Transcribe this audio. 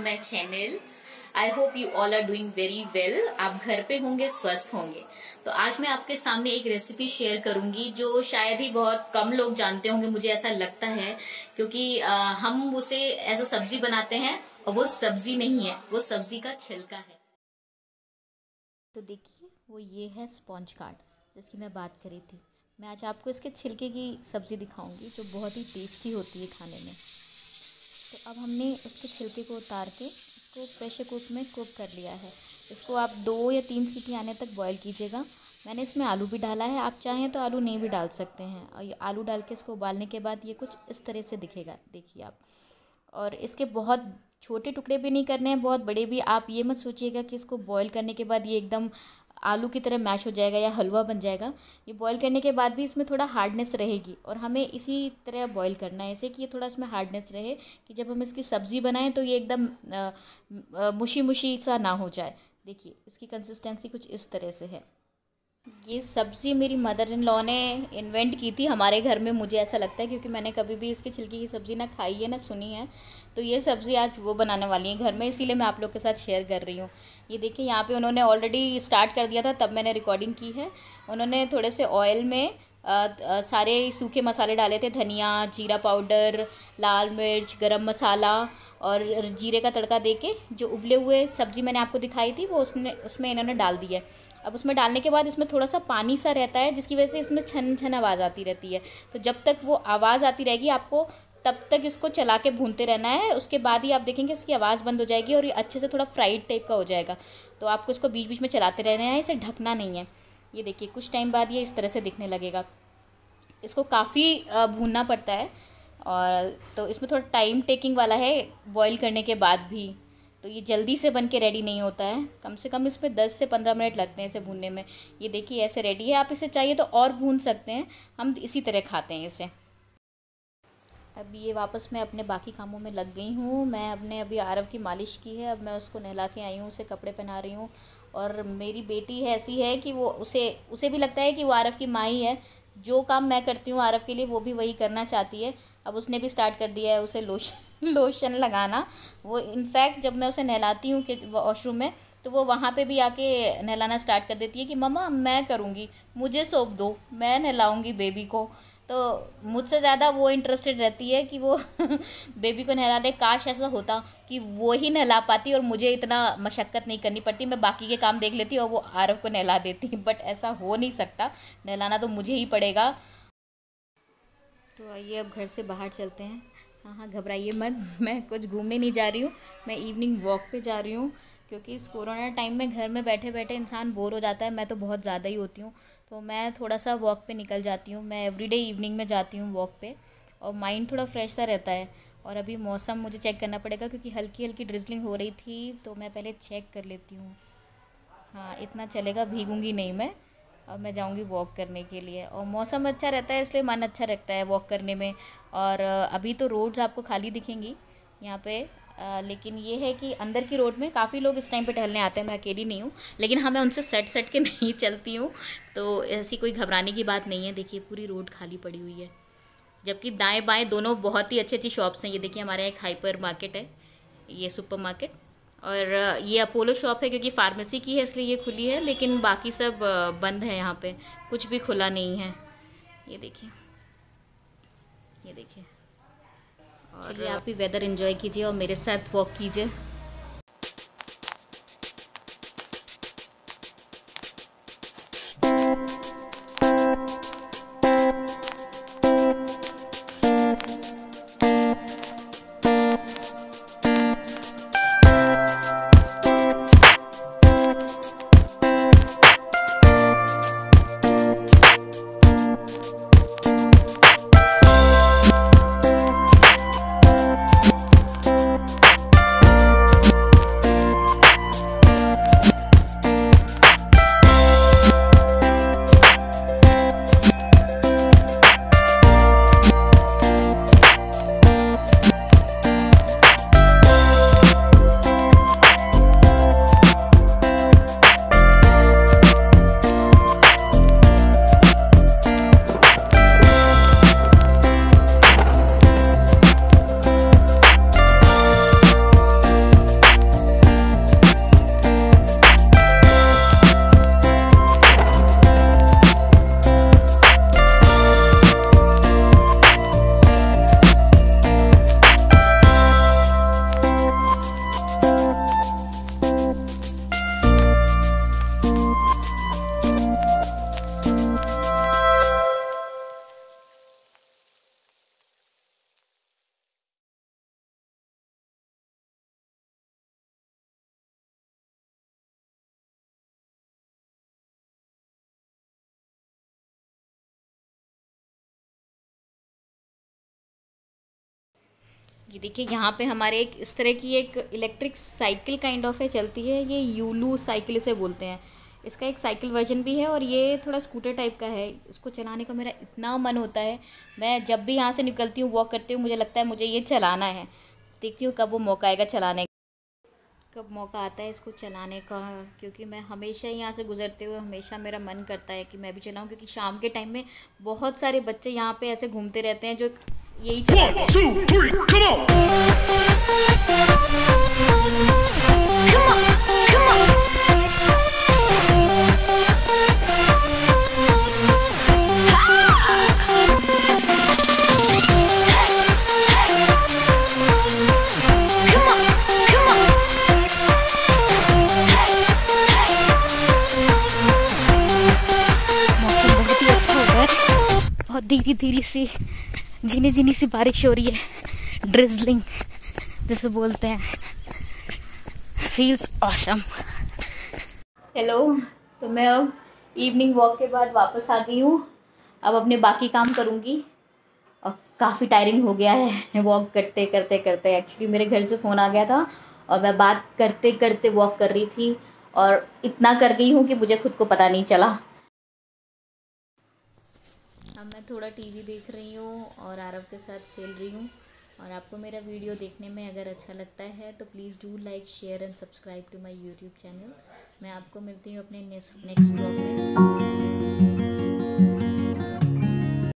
My channel. I hope you all are doing very well. आप घर पे होंगे, स्वस्थ होंगे। तो आज मैं आपके सामने एक रेसिपी शेयर करूंगी जो शायद ही बहुत कम लोग जानते होंगे, मुझे ऐसा लगता है, क्योंकि हम उसे एज अ सब्जी बनाते हैं और वो सब्जी नहीं है, वो सब्जी का छिलका है। तो देखिए, वो ये है स्पॉन्ज कार्ड जिसकी मैं बात करी थी। मैं आज आपको इसके छिलके की सब्जी दिखाऊंगी जो बहुत ही टेस्टी होती है खाने में। तो अब हमने उसके छिलके को उतार के इसको प्रेशर कुक में कुक कर लिया है। इसको आप 2 या 3 सीटी आने तक बॉईल कीजिएगा। मैंने इसमें आलू भी डाला है, आप चाहें तो आलू नहीं भी डाल सकते हैं। और ये आलू डाल के इसको उबालने के बाद ये कुछ इस तरह से दिखेगा, देखिए आप। और इसके बहुत छोटे टुकड़े भी नहीं करने हैं, बहुत बड़े भी। आप ये मत सोचिएगा कि इसको बॉईल करने के बाद ये एकदम आलू की तरह मैश हो जाएगा या हलवा बन जाएगा। ये बॉईल करने के बाद भी इसमें थोड़ा हार्डनेस रहेगी और हमें इसी तरह बॉईल करना है, ऐसे कि ये थोड़ा इसमें हार्डनेस रहे कि जब हम इसकी सब्ज़ी बनाएं तो ये एकदम मुशी मुशी सा ना हो जाए। देखिए, इसकी कंसिस्टेंसी कुछ इस तरह से है। ये सब्ज़ी मेरी मदर इन लॉ ने इन्वेंट की थी हमारे घर में, मुझे ऐसा लगता है, क्योंकि मैंने कभी भी इसके छिलके की सब्ज़ी ना खाई है ना सुनी है। तो ये सब्ज़ी आज वो बनाने वाली है घर में, इसीलिए मैं आप लोग के साथ शेयर कर रही हूँ। ये देखिए, यहाँ पे उन्होंने ऑलरेडी स्टार्ट कर दिया था, तब मैंने रिकॉर्डिंग की है। उन्होंने थोड़े से ऑयल में सारे सूखे मसाले डाले थे, धनिया, जीरा पाउडर, लाल मिर्च, गरम मसाला और जीरे का तड़का देके जो उबले हुए सब्ज़ी मैंने आपको दिखाई थी वो उसमें इन्होंने डाल दी है। अब उसमें डालने के बाद इसमें थोड़ा सा पानी सा रहता है, जिसकी वजह से इसमें छन छन आवाज़ आती रहती है। तो जब तक वो आवाज़ आती रहेगी आपको तब तक इसको चला के भूनते रहना है। उसके बाद ही आप देखेंगे इसकी आवाज़ बंद हो जाएगी और ये अच्छे से थोड़ा फ्राइड टाइप का हो जाएगा। तो आपको इसको बीच बीच में चलाते रहना है, इसे ढकना नहीं है। ये देखिए, कुछ टाइम बाद ये इस तरह से दिखने लगेगा। इसको काफ़ी भूनना पड़ता है, और तो इसमें थोड़ा टाइम टेकिंग वाला है बॉईल करने के बाद भी। तो ये जल्दी से बन के रेडी नहीं होता है, कम से कम इसमें 10 से 15 मिनट लगते हैं इसे भूनने में। ये देखिए, ऐसे रेडी है। आप इसे चाहिए तो और भून सकते हैं, हम इसी तरह खाते हैं इसे। अब ये वापस मैं अपने बाकी कामों में लग गई हूँ। मैं अपने अभी आरव की मालिश की है, अब मैं उसको नहला के आई हूँ, उसे कपड़े पहना रही हूँ। और मेरी बेटी है ऐसी है कि वो उसे भी लगता है कि वो आरव की माँ ही है। जो काम मैं करती हूँ आरव के लिए वो भी वही करना चाहती है। अब उसने भी स्टार्ट कर दिया है उसे लोशन लगाना। वो इनफैक्ट जब मैं उसे नहलाती हूँ कि वॉशरूम में, तो वो वहाँ पे भी आके नहलाना स्टार्ट कर देती है कि मम्मा मैं करूँगी, मुझे सौंप दो, मैं नहलाऊँगी बेबी को। तो मुझसे ज़्यादा वो इंटरेस्टेड रहती है कि वो बेबी को नहला दे। काश ऐसा होता कि वो ही नहला पाती और मुझे इतना मशक्क़त नहीं करनी पड़ती, मैं बाकी के काम देख लेती और वो आरव को नहला देती। बट ऐसा हो नहीं सकता, नहलाना तो मुझे ही पड़ेगा। तो आइए अब घर से बाहर चलते हैं। हाँ, घबराइए मत, मैं कुछ घूमने नहीं जा रही हूँ, मैं इवनिंग वॉक पे जा रही हूँ। क्योंकि इस कोरोना टाइम में घर में बैठे बैठे इंसान बोर हो जाता है, मैं तो बहुत ज़्यादा ही होती हूँ। तो मैं थोड़ा सा वॉक पे निकल जाती हूँ। मैं एवरीडे इवनिंग में जाती हूँ वॉक पे, और माइंड थोड़ा फ्रेश सा रहता है। और अभी मौसम मुझे चेक करना पड़ेगा, क्योंकि हल्की हल्की ड्रिजलिंग हो रही थी, तो मैं पहले चेक कर लेती हूँ। हाँ, इतना चलेगा, भीगूंगी नहीं मैं। अब मैं जाऊंगी वॉक करने के लिए, और मौसम अच्छा रहता है इसलिए मन अच्छा लगता है वॉक करने में। और अभी तो रोड्स आपको खाली दिखेंगी यहाँ पे, लेकिन ये है कि अंदर की रोड में काफ़ी लोग इस टाइम पे टहलने आते हैं। मैं अकेली नहीं हूँ, लेकिन हाँ, मैं उनसे सट के नहीं चलती हूँ, तो ऐसी कोई घबराने की बात नहीं है। देखिए, पूरी रोड खाली पड़ी हुई है, जबकि दाएं बाएं दोनों बहुत ही अच्छी अच्छी शॉप्स हैं। ये देखिए, हमारे यहाँ एक हाइपर मार्केट है, ये सुपर मार्केट, और ये अपोलो शॉप है, क्योंकि फार्मेसी की है इसलिए ये खुली है, लेकिन बाकी सब बंद है। यहाँ पे कुछ भी खुला नहीं है। ये देखिए, ये देखिए। चलिए, आप भी वेदर एंजॉय कीजिए और मेरे साथ वॉक कीजिए। ये देखिए यहाँ पे हमारे एक इस तरह की एक इलेक्ट्रिक साइकिल काइंड ऑफ है, चलती है। ये यूलू साइकिल इसे बोलते हैं। इसका एक साइकिल वर्जन भी है और ये थोड़ा स्कूटर टाइप का है। इसको चलाने का मेरा इतना मन होता है, मैं जब भी यहाँ से निकलती हूँ वॉक करती हूँ मुझे लगता है मुझे ये चलाना है। देखती हूँ कब वो मौका आएगा चलाने का, कब मौका आता है इसको चलाने का, क्योंकि मैं हमेशा यहाँ से गुजरते हुए हमेशा मेरा मन करता है कि मैं भी चलाऊँ, क्योंकि शाम के टाइम में बहुत सारे बच्चे यहाँ पे ऐसे घूमते रहते हैं जो यही चलाते हैं। 1 2 3 come on! मौसम बहुत ही अच्छा हो रहा है, बहुत धीरे धीरे सी झिनी झिनी सी बारिश हो रही है, ड्रिजलिंग जिसे बोलते हैं। Feels awesome. हेलो, तो मैं अब इवनिंग वॉक के बाद वापस आ गई हूँ। अब अपने बाकी काम करूँगी और काफ़ी टायरिंग हो गया है वॉक करते करते करते। एक्चुअली मेरे घर से फ़ोन आ गया था और मैं बात करते करते वॉक कर रही थी और इतना कर गई हूँ कि मुझे खुद को पता नहीं चला। अब मैं थोड़ा टीवी देख रही हूँ और आरव के साथ खेल रही हूँ। और आपको मेरा वीडियो देखने में अगर अच्छा लगता है तो please do like share and subscribe to my YouTube channel. मैं आपको मिलती हूँ अपने नेक्स्ट ब्लॉग में।